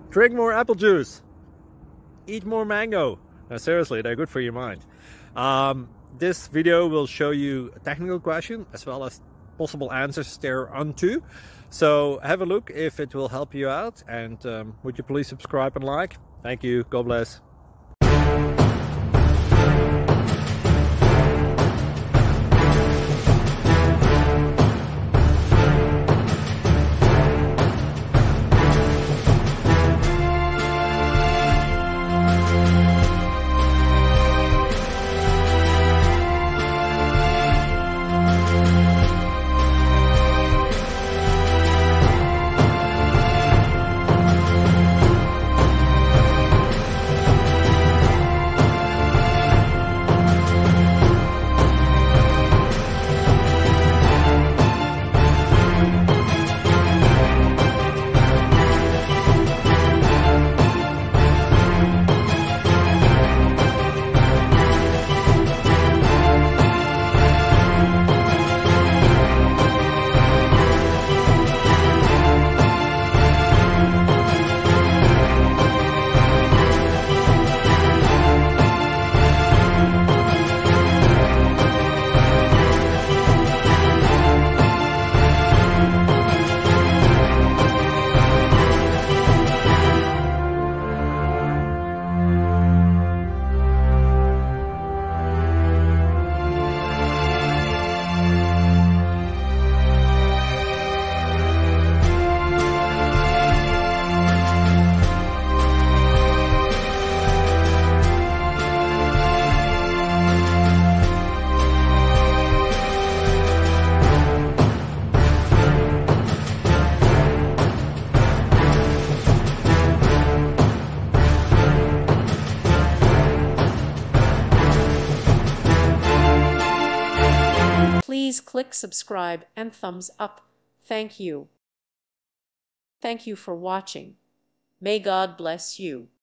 Drink more apple juice. Eat more mango. No, seriously, they're good for your mind. This video will show you a technical question as well as possible answers thereunto. So have a look if it will help you out, and would you please subscribe and like? Thank you. God bless. Please click subscribe and thumbs up. Thank you. Thank you for watching. May God bless you.